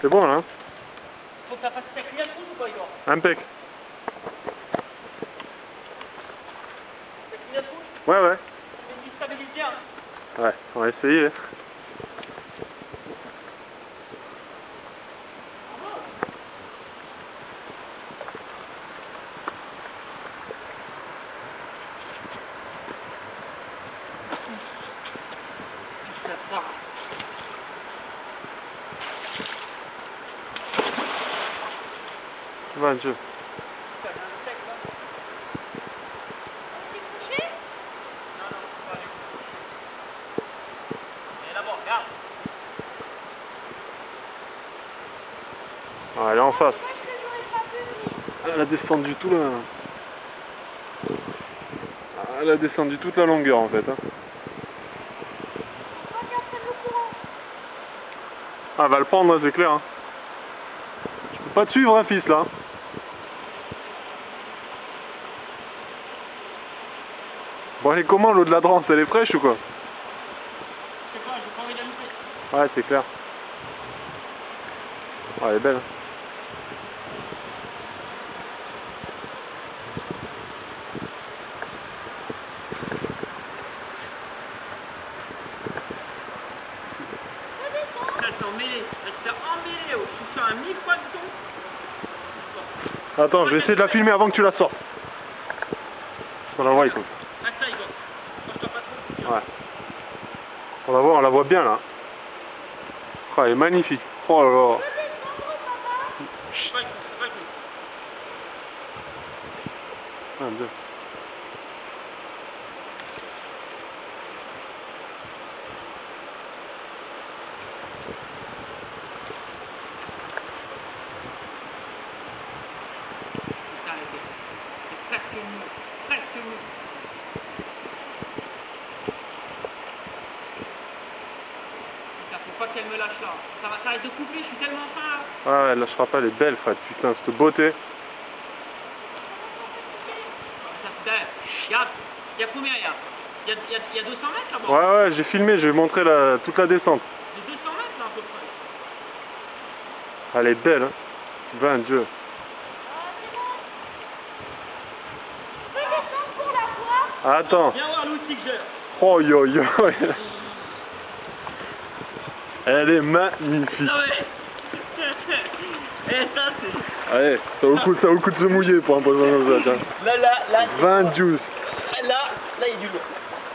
C'est bon là, hein? Faut que ça fasse ta clignote rouge ou pas, Igor? Impec. Ta clignote rouge? Ouais, ouais. Tu me stabilises bien. Ouais, on va essayer. Ça part. Va, Dieu. Ah, elle est en face. Elle a descendu tout là. Elle a descendu toute la longueur en fait. Hein. Ah, elle va le prendre, c'est clair. Hein. Je peux pas te suivre, hein, fils là. Bon, elle est comment l'eau de la Drance? Elle est fraîche ou quoi? Je sais pas, j'ai pas envie de la louper. Ouais, c'est clair. Ah, elle est belle. Elle s'est emmêlée. Elle s'est emmêlée. Je suis sur un 1000 fois de ton. Attends, je vais essayer de la filmer avant que tu la sortes. On la voit, écoute. Ah, ça, Igor. Moi, je dois pas trop. Ouais. On la voit bien là. Oh, elle est magnifique. Oh là là. Ah, Dieu. C'est presque mou. Presque mou. Putain, faut pas qu'elle me lâche là. Ça va s'arrêter de couper, je suis tellement fin là. Ah, elle lâchera pas, elle est belle, Fred. Putain, cette beauté. Regarde, il y a combien il y a 200 mètres là-bas? Ouais, ouais, j'ai filmé, je vais montrer toute la descente. Il y a 200 mètres là à peu près. Elle est belle, hein. 20 Dieu. Attends. Viens voir l'outil que j'ai. Oh yo yo. Elle est magnifique. Ah ouais. Et ça c'est... Allez, ça vaut le coup de se mouiller pour un poisson comme ça, tiens. Là. 20 juice. Là, il y a du lourd.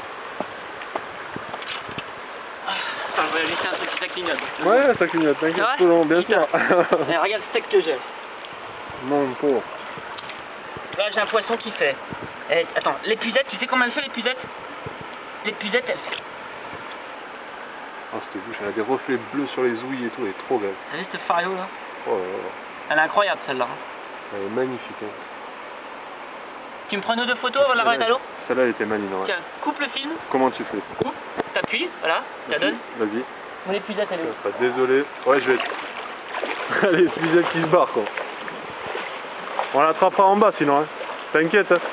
Attends, je vais laisser un truc qui ça clignote. Ouais, ça clignote, t'inquiète pas, non, bien sûr. Et regarde le steak que j'ai. Mon pauvre. Là, j'ai un poisson qui fait... Eh, attends, l'épuisette, tu sais comment elle fait l'épuisette? L'épuisette, elle fait... Oh, cette bouche, elle a des reflets bleus sur les ouïes et tout, elle est trop belle. T'as vu cette fario là? Oh là là. Elle est incroyable celle-là. Elle est magnifique. Hein. Tu me prends une ou deux photos avant de la remettre à l'eau? Celle-là, elle était maligne, ouais. Tiens, coupe le film. Comment tu fais? Coupe, t'appuies, voilà, ça donne. Vas-y. Mon épuisette, elle est où? Désolé. Ouais, je vais... Elle est l'épuisette qui se barre, quoi. On l'attrapera en bas, sinon, hein. T'inquiète, hein.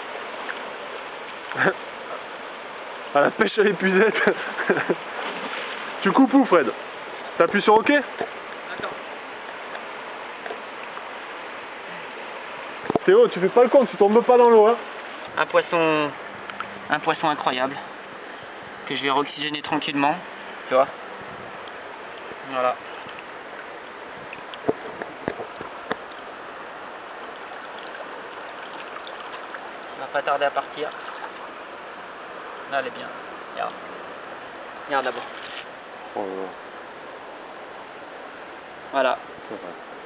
À la pêche à l'épuisette. Tu coupes où, Fred? T'appuies sur OK? Attends. Théo, tu fais pas le con, tu tombes pas dans l'eau, hein. Un poisson incroyable. Que je vais re-oxygéner tranquillement. Tu vois? Voilà. On va pas tarder à partir. Là, elle est bien. Regarde. Regarde là-bas. Oh là là. Voilà. C'est vrai.